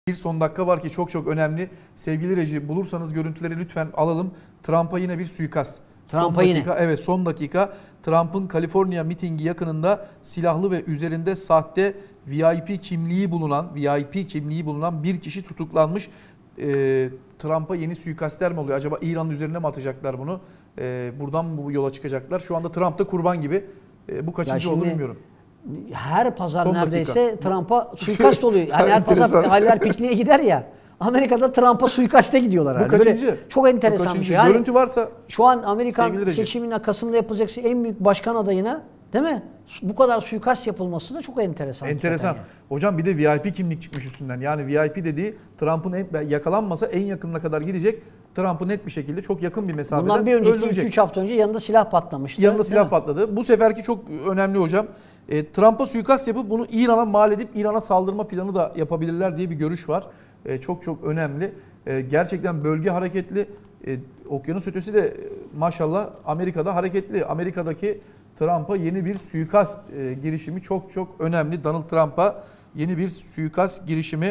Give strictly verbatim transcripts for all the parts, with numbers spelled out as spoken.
Bir son dakika var ki çok çok önemli. Sevgili reji, bulursanız görüntüleri lütfen alalım. Trump'a yine bir suikast. Trump'a son yine. dakika, evet son dakika Trump'ın Kaliforniya mitingi yakınında silahlı ve üzerinde sahte V I P kimliği bulunan V I P kimliği bulunan bir kişi tutuklanmış. Ee, Trump'a yeni suikastler mi oluyor? Acaba İran'ın üzerine mi atacaklar bunu? Ee, buradan mı bu yola çıkacaklar? Şu anda Trump da kurban gibi. Ee, bu kaçıncı olduğunu bilmiyorum. Her pazar Son neredeyse Trump'a suikast oluyor. Yani her pazar Haller pikniğe gider ya. Amerika'da Trump'a suikaste gidiyorlar herhalde. Bu kaçıncı? Böyle çok enteresan bir şey. Yani görüntü varsa şu an Amerikan seçiminin Kasım'da yapılacak en büyük başkan adayına, değil mi? Bu kadar suikast yapılması da çok enteresan. Enteresan. Yani. Hocam bir de V I P kimlik çıkmış üstünden. Yani V I P dediği Trump'ın yakalanmasa en yakınına kadar gidecek. Trump'ı net bir şekilde çok yakın bir mesafeden bundan bir önceki öldürecek. iki üç hafta önce yanında silah patlamıştı. Yanında silah patladı. Bu seferki çok önemli hocam. E, Trump'a suikast yapıp bunu İran'a mal edip İran'a saldırma planı da yapabilirler diye bir görüş var. E, çok çok önemli. E, gerçekten bölge hareketli. E, okyanus ötesi de e, maşallah Amerika'da hareketli. Amerika'daki Trump'a yeni bir suikast e, girişimi çok çok önemli. Donald Trump'a yeni bir suikast girişimi.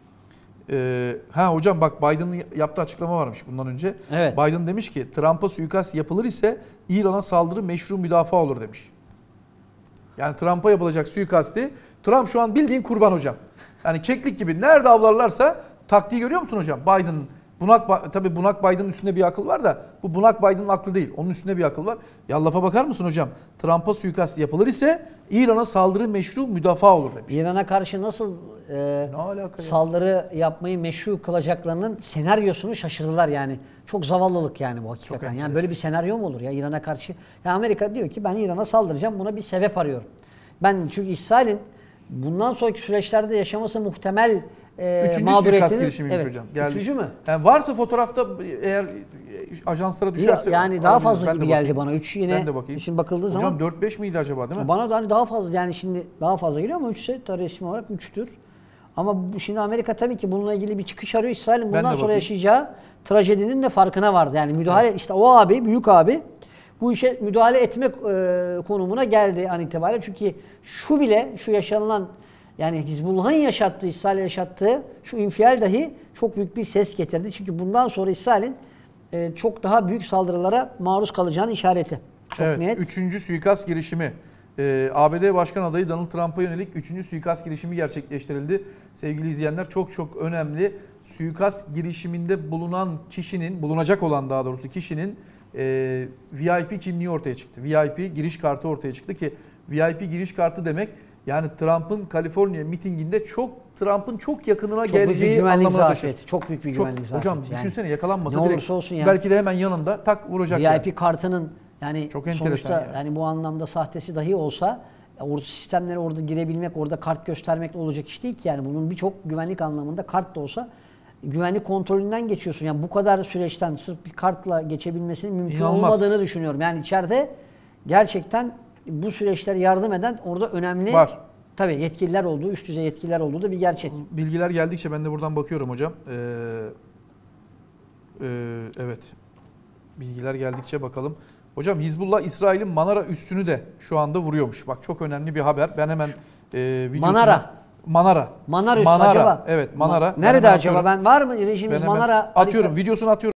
Ee, ha hocam bak Biden'ın yaptığı açıklama varmış bundan önce. Evet. Biden demiş ki Trump'a suikast yapılır ise İran'a saldırı meşru müdafaa olur demiş. Yani Trump'a yapılacak suikasti Trump şu an bildiğin kurban hocam. Yani keklik gibi nerede avlarlarsa taktiği görüyor musun hocam? Biden'ın bunak tabii bunak Biden'ın üstünde bir akıl var da bu bunak Biden'ın aklı değil. Onun üstünde bir akıl var. Ya lafa bakar mısın hocam? Trump'a suikast yapılır ise İran'a saldırı meşru müdafaa olur demiş. İran'a karşı nasıl e, saldırı yapmayı meşru kılacaklarının senaryosunu şaşırdılar yani. Çok zavallılık yani bu hakikaten. Yani böyle bir senaryo mu olur ya İran'a karşı? Ya Amerika diyor ki ben İran'a saldıracağım, buna bir sebep arıyorum. Ben çünkü İsrail'in bundan sonraki süreçlerde yaşaması muhtemel e, Üçüncü suikast girişimiymiş evet. hocam. Geldi. Üçüncü mü? Yani varsa fotoğrafta eğer ajanslara düşerse... Yani daha fazla gibi geldi bana. Üç yine. Ben de bakayım. Şimdi bakıldığı hocam, zaman... Hocam dört beş miydi acaba değil mi? Bana da hani daha fazla yani şimdi daha fazla geliyor ama üçse resmi olarak üçtür. Ama bu, şimdi Amerika tabii ki bununla ilgili bir çıkış arıyor. İsrail'in bundan sonra yaşayacağı trajedinin de farkına vardı. Yani müdahale evet. işte o abi, büyük abi bu işe müdahale etme e, konumuna geldi an itibariyle. Çünkü şu bile, şu yaşanılan yani Hizbullah'ın yaşattığı, İsrail'e yaşattığı şu infial dahi çok büyük bir ses getirdi. Çünkü bundan sonra İsrail'in e, çok daha büyük saldırılara maruz kalacağının işareti. Çok evet, net. Üçüncü suikast girişimi. Ee, A B D Başkan adayı Donald Trump'a yönelik üçüncü suikast girişimi gerçekleştirildi. Sevgili izleyenler çok çok önemli. Suikast girişiminde bulunan kişinin, bulunacak olan daha doğrusu kişinin e, V I P kimliği ortaya çıktı. V I P giriş kartı ortaya çıktı ki V I P giriş kartı demek yani Trump'ın Kaliforniya mitinginde çok Trump'ın çok yakınına çok geleceği anlamına taşır. Çok büyük bir güvenlik zafiyeti. Hocam yani. Düşünsene yakalanmasa ne direkt olsun yani. belki de hemen yanında tak vuracak. V I P yani. kartının yani çok sonuçta yani. yani bu anlamda sahtesi dahi olsa orada sistemlere orada girebilmek, orada kart göstermekle olacak iş değil ki yani bunun birçok güvenlik anlamında kart da olsa güvenlik kontrolünden geçiyorsun. Yani bu kadar süreçten sırf bir kartla geçebilmesinin mümkün İnanılmaz. olmadığını düşünüyorum. Yani içeride gerçekten bu süreçlere yardım eden orada önemli var. Tabii yetkililer olduğu, üst düzey yetkililer olduğu da bir gerçek. Bilgiler geldikçe ben de buradan bakıyorum hocam. Ee, e, evet. Bilgiler geldikçe bakalım. Hocam Hizbullah İsrail'in Manara üssünü de şu anda vuruyormuş. Bak çok önemli bir haber. Ben hemen e, videosunu... Manara. Manara. Manara üssü Manara. acaba? Evet Manara. Ma- Nerede acaba? Ben var mı rejimiz Manara? Atıyorum. Videosunu atıyorum.